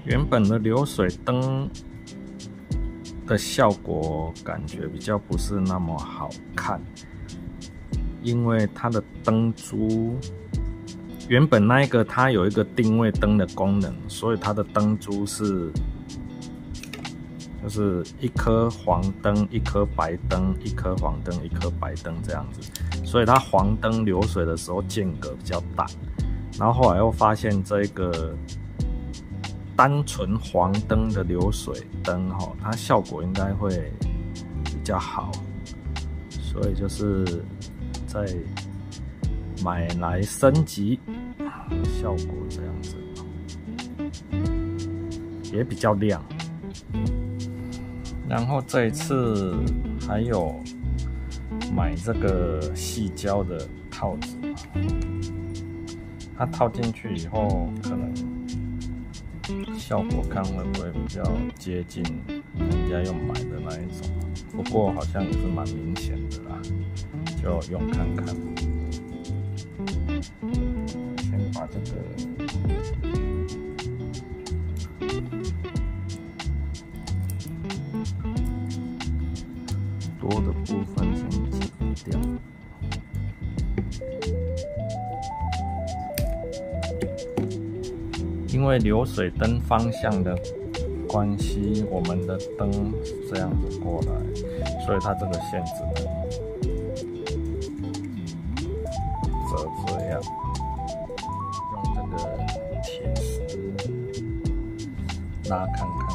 原本的流水灯的效果感觉比较不是那么好看，因为它的灯珠原本那一个它有一个定位灯的功能，所以它的灯珠就是一颗黄灯、一颗白灯、一颗黄灯、一颗白灯这样子，所以它黄灯流水的时候间隔比较大。然后后来又发现这个单纯黄灯的流水灯它效果应该会比较好，所以就是再买来升级，效果这样子也比较亮。然后这一次还有买这个矽胶的套子，它套进去以后，可能效果看会不会比较接近人家用买的那一种，不过好像也是蛮明显的啦，就用看看。先把这个多的部分先剪掉。因为流水灯方向的关系，我们的灯这样子过来，所以它这个线只能折这样，用这个铁丝拉看看。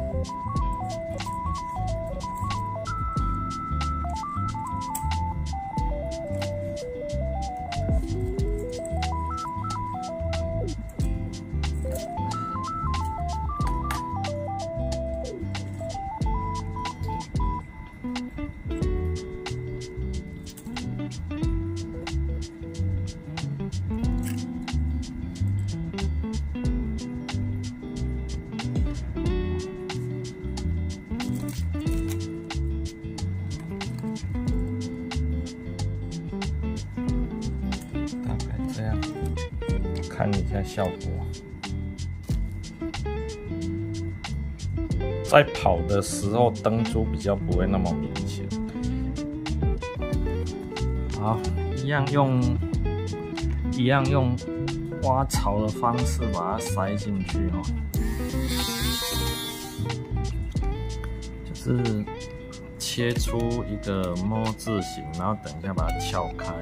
看一下效果，在跑的时候灯珠比较不会那么明显。好，一样用挖槽的方式把它塞进去就是切出一个 M 字形，然后等一下把它撬开，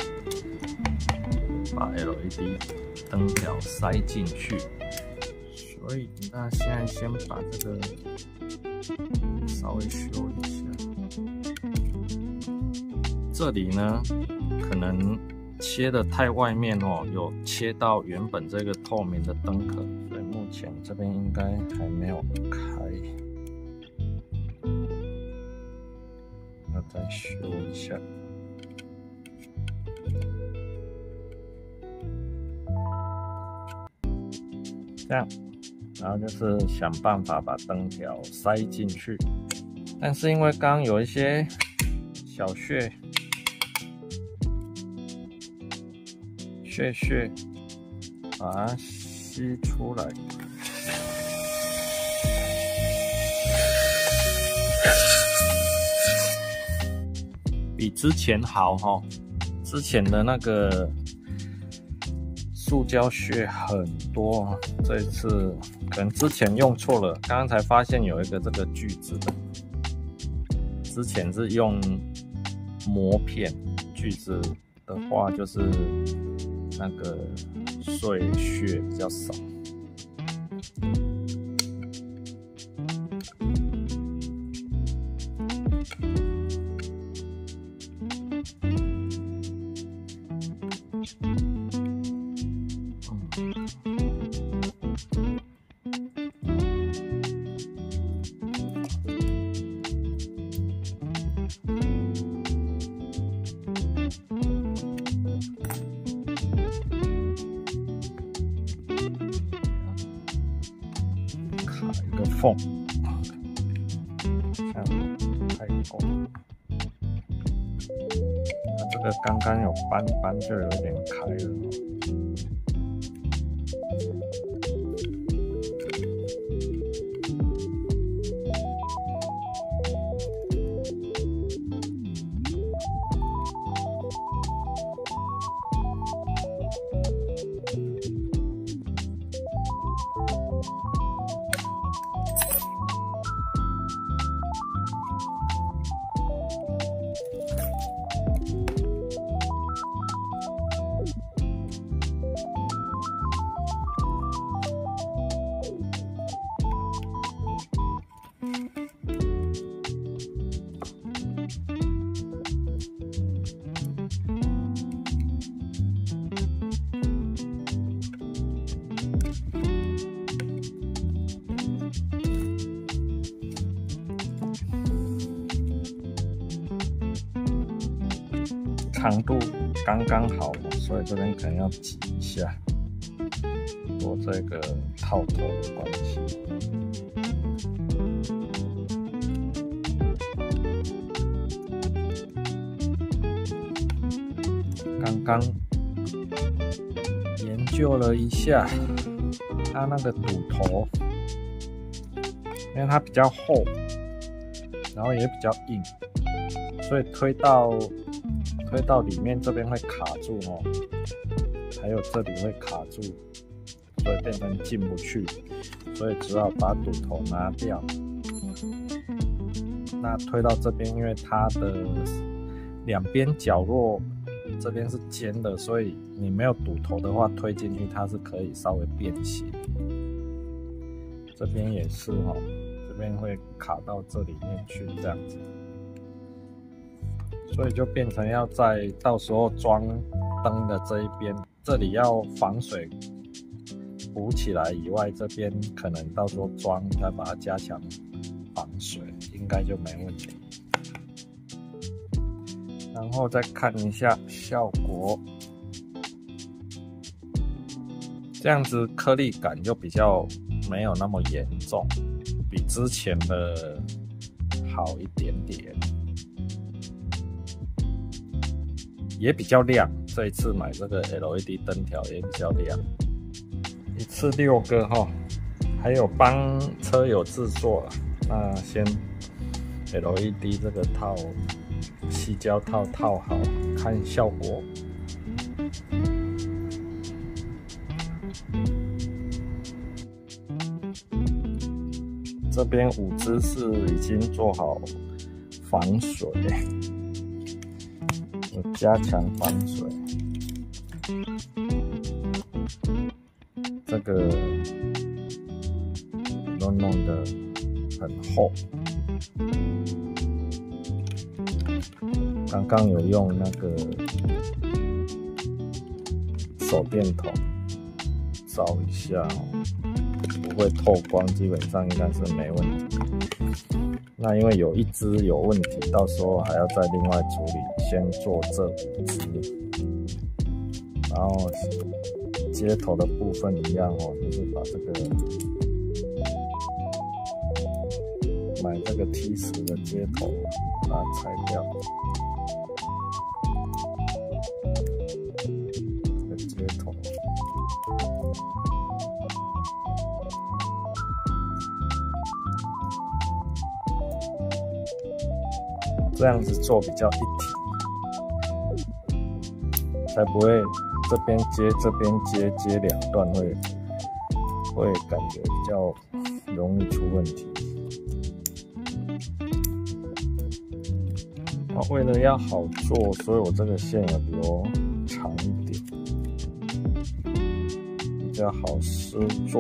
把 LED 灯条塞进去。所以那现在先把这个稍微修一下。这里呢，可能切的太外面有切到原本这个透明的灯壳，所以目前这边应该还没有开，要再修一下。这样，然后就是想办法把灯条塞进去，但是因为刚刚有一些小屑，把它吸出来。比之前好之前的那个塑胶屑很多，这一次可能之前用错了，刚刚才发现有一个这个锯子的，之前是用磨片，锯子的话就是那个碎屑比较少。卡一个缝，这样太够了。它这个刚刚有斑就有点开了。 长度刚刚好，所以这边可能要挤一下，做这个套头的关系。刚刚研究了一下它那个堵头，因为它比较厚，然后也比较硬，所以推到里面这边会卡住哦，还有这里会卡住，所以变成进不去，所以只好把堵头拿掉。那推到这边，因为它的两边角落这边是尖的，所以你没有堵头的话，推进去它是可以稍微变形。这边也是哦，这边会卡到这里面去这样子，所以就变成要在到时候装灯的这一边，这里要防水补起来以外，这边可能到时候装再把它加强防水，应该就没问题。然后再看一下效果，这样子颗粒感就比较没有那么严重，比之前的好一点点，也比较亮。这一次买这个 LED 灯条也比较亮，一次6个哈，还有帮车友制作了。那先 LED 这个套矽胶套套好，看效果。这边5只是已经做好防水，有加强防水。这个都弄得很厚。刚刚有用那个手电筒照一下哦，不会透光，基本上应该是没问题。那因为有一只有问题，到时候还要再另外处理，先做这5只，然后接头的部分一样哦，就是把这个买这个 T10的接头把它拆掉。这个接头。这样子做比较一体，才不会这边接这边接2段会感觉比较容易出问题。为了要好做，所以我这个线有比较长一点，比较好施做。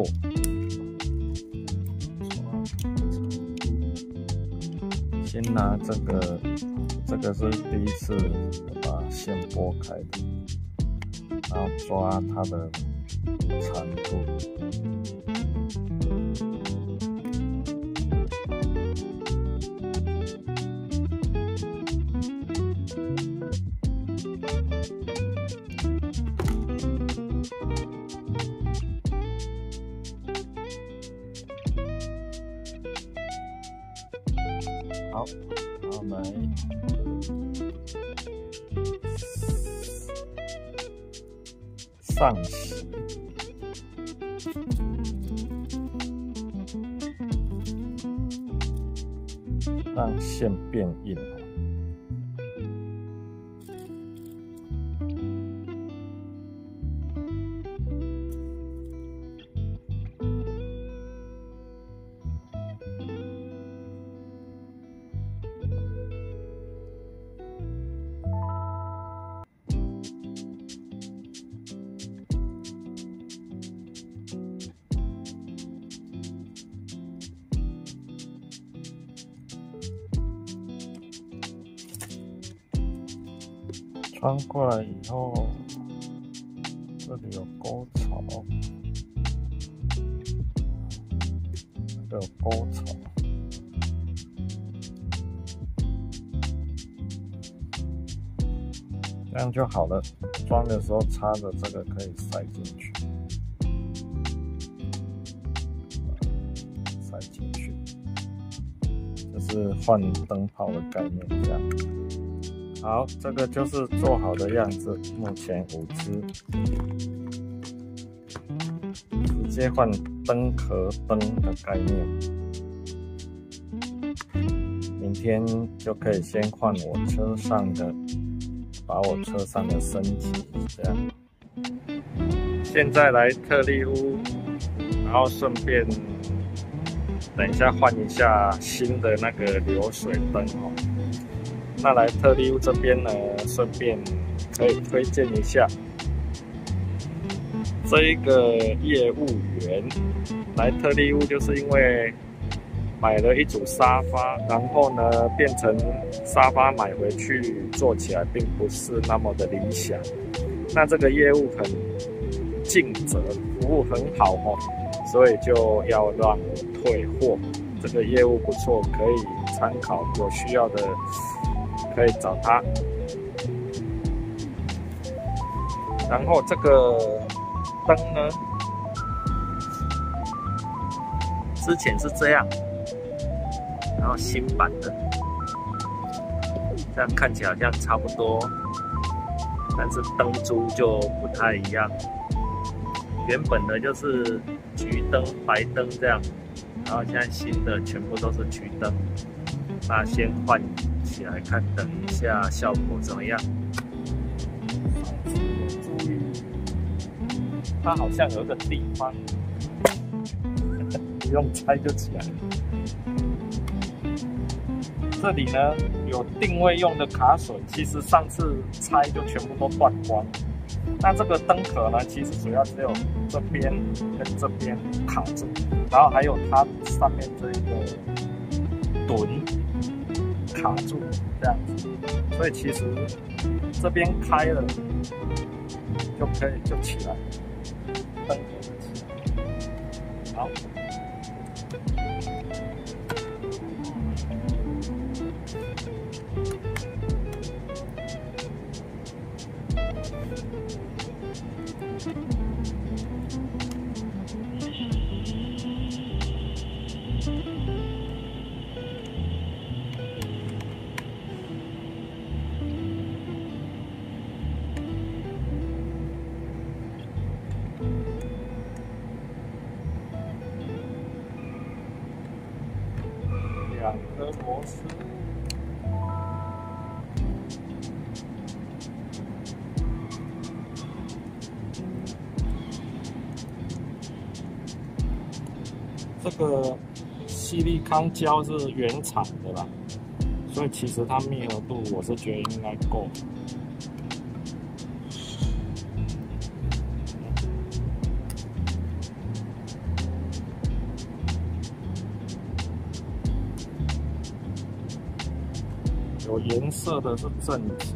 先拿这个是第一次把线拨开的，然后抓它的长度。好，然后来上洗，让线变硬。穿过来以后，这里有沟槽，这个有沟槽， 这样就好了。装的时候插的这个可以塞进去，塞进去，这是换灯泡的概念。这样，好，这个就是做好的样子。目前5只，直接换灯壳灯的概念。明天就可以先换我车上的。把我车上的升级，这样。现在来特力屋，然后顺便等一下换一下新的那个流水灯哦。那来特力屋这边呢，顺便可以推荐一下这一个业务员来特力屋，就是因为买了一组沙发，然后呢变成沙发买回去做起来并不是那么的理想。那这个业务很尽责，服务很好哦，所以就要让我退货。这个业务不错，可以参考，有需要的可以找他。然后这个灯呢，之前是这样。然后新版的，这样看起来好像差不多，但是灯珠就不太一样。原本的就是橘灯、白灯这样，然后现在新的全部都是橘灯。那先换起来看，等一下效果怎么样？注意，它好像有一个地方，不用拆就起来了。这里呢有定位用的卡榫，其实上次拆就全部都断光。那这个灯壳呢，其实主要只有这边跟这边卡住，然后还有它上面这个墩卡住，这样子。所以其实这边开了就可以就起来，灯壳就起来。好。2颗螺丝，这个矽利康胶是原厂的啦，所以其实它密合度我是觉得应该够。有颜色的是正极，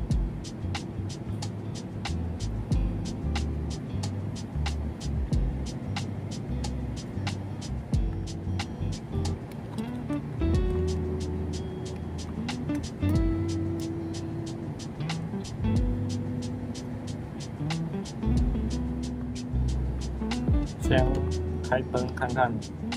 先开灯看看。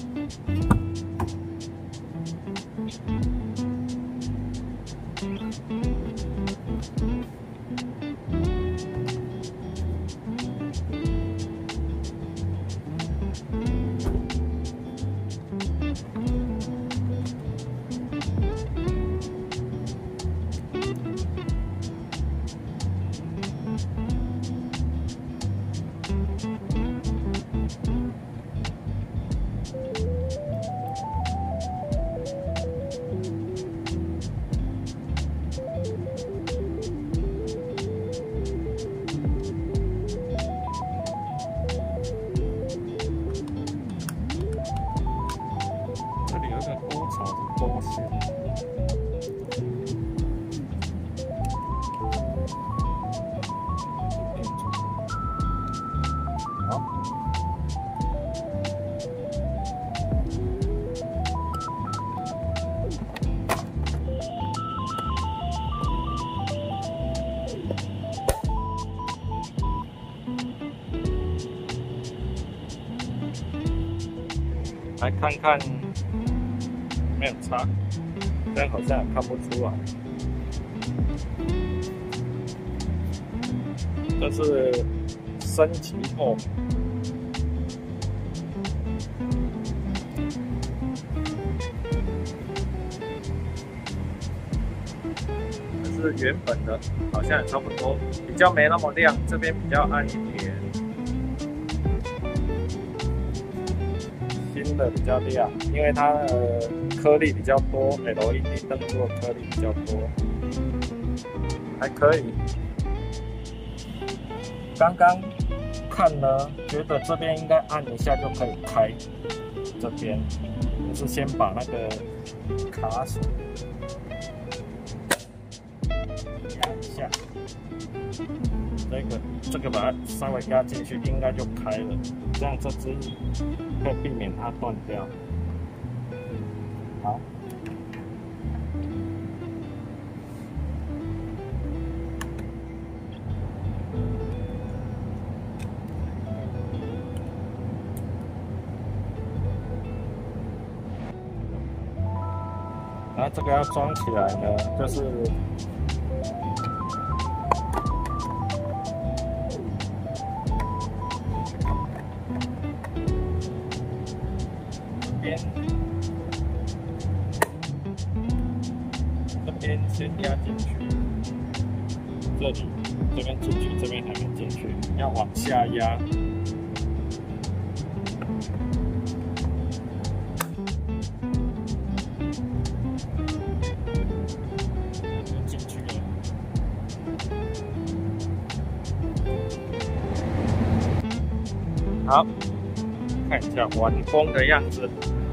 多线。 来看看没有差，但好像也看不出来。这是升级后。这是原本的，好像也差不多，比较没那么亮，这边比较暗一点。新的比较亮，因为它颗粒比较多 ，LED 灯座颗粒比较多，还可以。刚刚看呢，觉得这边应该按一下就可以开，这边就是先把那个卡锁压一下，这个把它稍微压进去，应该就开了，这样这只会避免它断掉。好。然后这个要装起来呢，就是这边先压进去，这边进去，这边还没进去，要往下压。好，看一下完工的样子。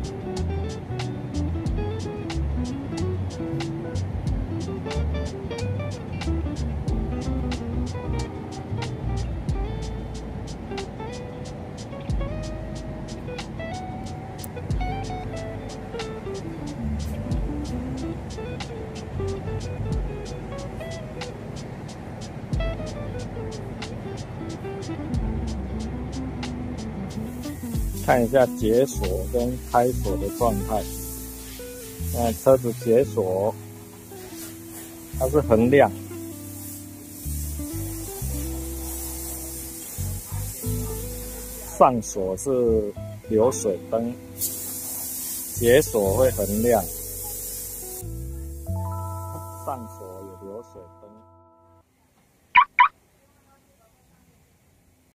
看一下解锁跟开锁的状态。车子解锁，它是很亮。上锁是流水灯，解锁会很亮。